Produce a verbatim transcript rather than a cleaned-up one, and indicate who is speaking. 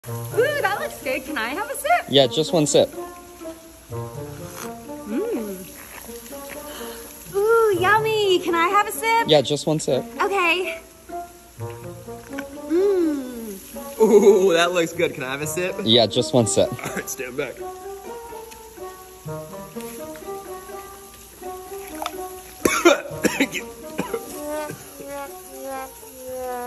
Speaker 1: Ooh, that looks good. Can I have a sip?
Speaker 2: Yeah, just one sip.
Speaker 1: Mmm. Ooh, yummy. Can I have a sip?
Speaker 2: Yeah, just one sip.
Speaker 1: Okay. Mmm.
Speaker 3: Ooh, that looks good. Can I have a sip?
Speaker 2: Yeah, just one sip.
Speaker 3: All right, stand back. Thank you.